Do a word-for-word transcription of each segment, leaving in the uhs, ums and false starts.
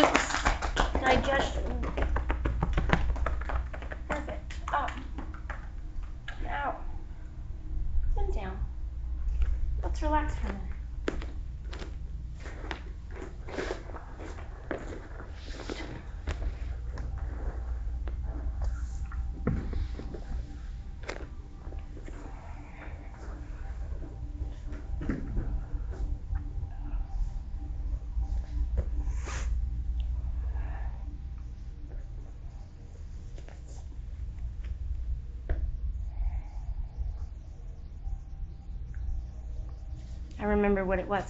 glutes, digestion. Perfect. Up. Out. And down. Let's relax for a minute. I remember what it was.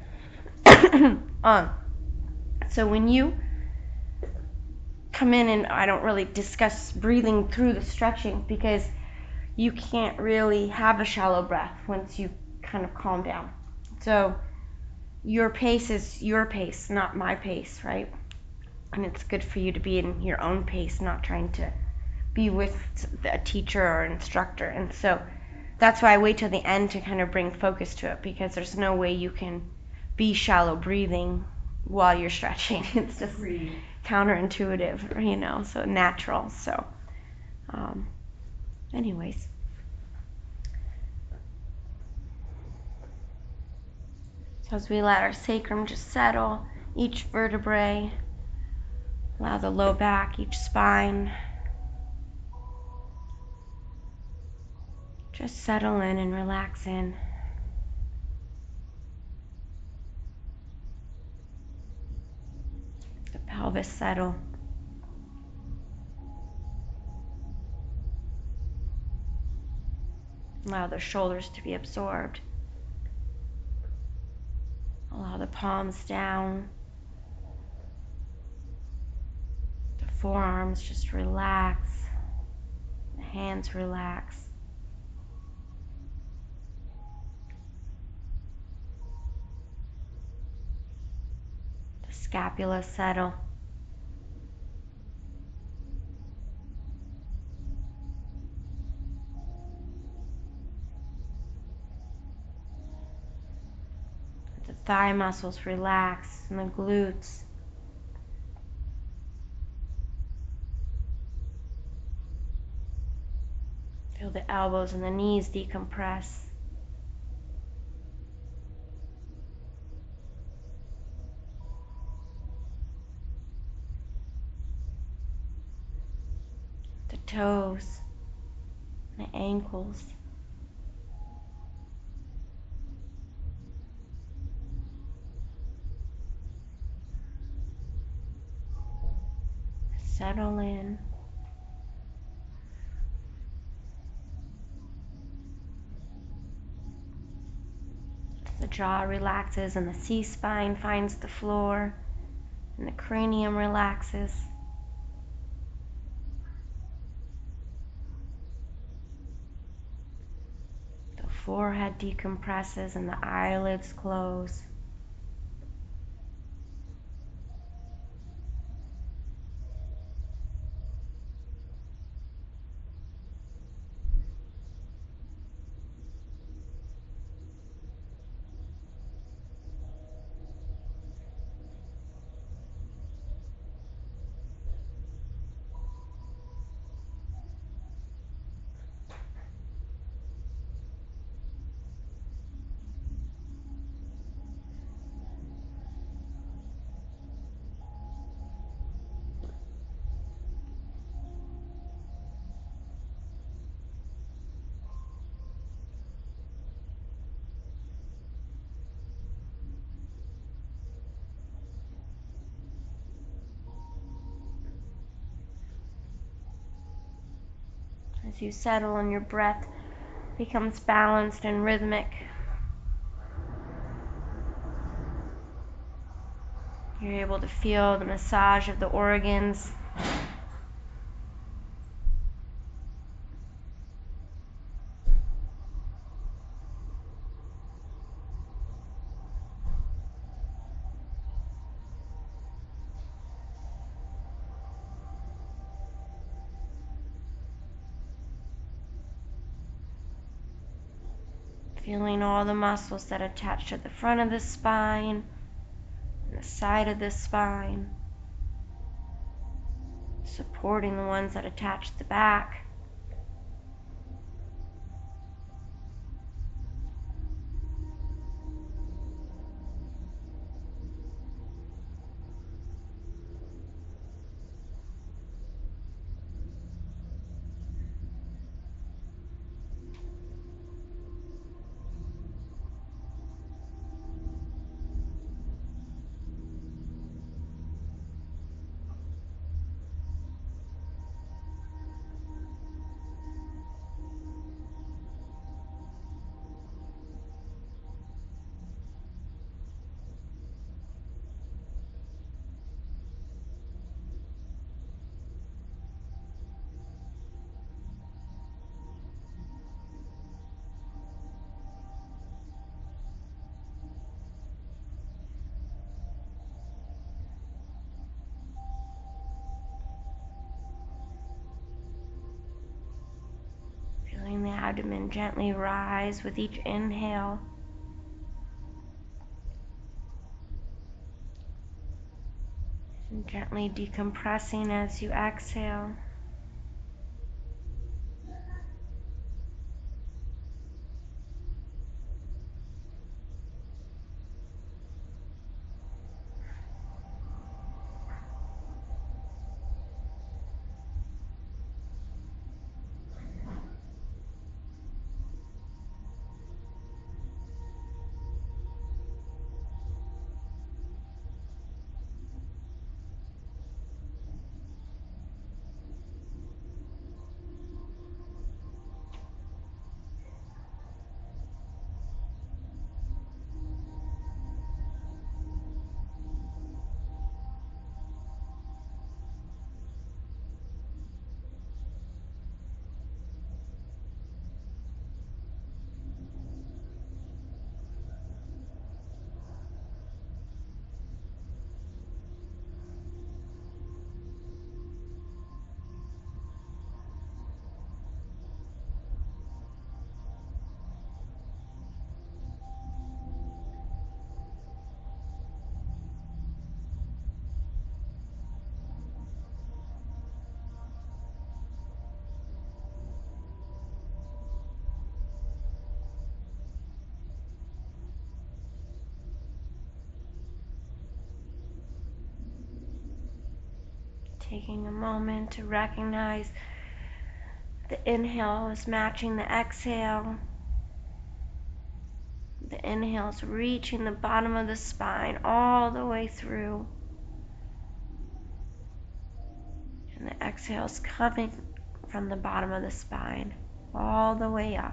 um, so when you come in, and I don't really discuss breathing through the stretching because you can't really have a shallow breath once you kind of calm down. So your pace is your pace, not my pace, right? And it's good for you to be in your own pace, not trying to be with a teacher or instructor. And so that's why I wait till the end to kind of bring focus to it, because there's no way you can be shallow breathing while you're stretching. It's just Agreed. counterintuitive, you know, so natural. So, um, anyways. So as we let our sacrum just settle, each vertebrae, allow the low back, each spine, just settle in and relax in. The pelvis settle. Allow the shoulders to be absorbed. Allow the palms down. The forearms just relax. The hands relax. The scapula settle. The thigh muscles relax, and the glutes. Feel the elbows and the knees decompress. The toes, the ankles. Settle in. The jaw relaxes and the C-spine finds the floor, and the cranium relaxes. The forehead decompresses and the eyelids close. As you settle and your breath becomes balanced and rhythmic, you're able to feel the massage of the organs. Feeling all the muscles that attach to the front of the spine, and the side of the spine. supporting the ones that attach the back. Feeling the abdomen gently rise with each inhale. And gently decompressing as you exhale. Taking a moment to recognize the inhale is matching the exhale. The inhale is reaching the bottom of the spine all the way through. And the exhale is coming from the bottom of the spine all the way up.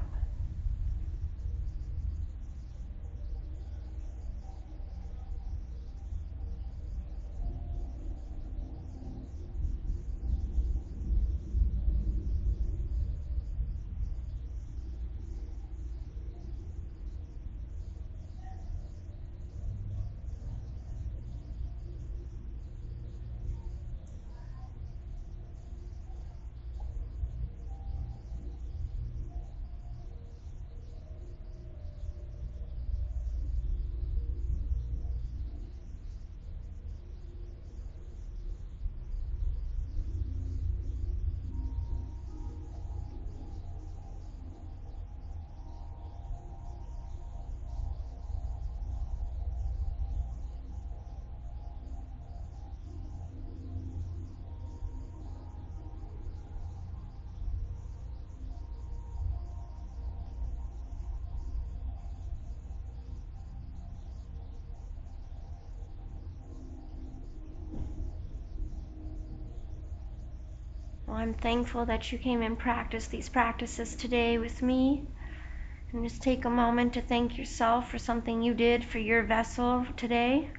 Well, I'm thankful that you came and practiced these practices today with me. And just take a moment to thank yourself for something you did for your vessel today.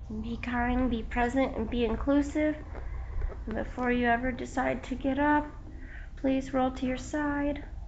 Be kind, be present, and be inclusive. And before you ever decide to get up, please roll to your side.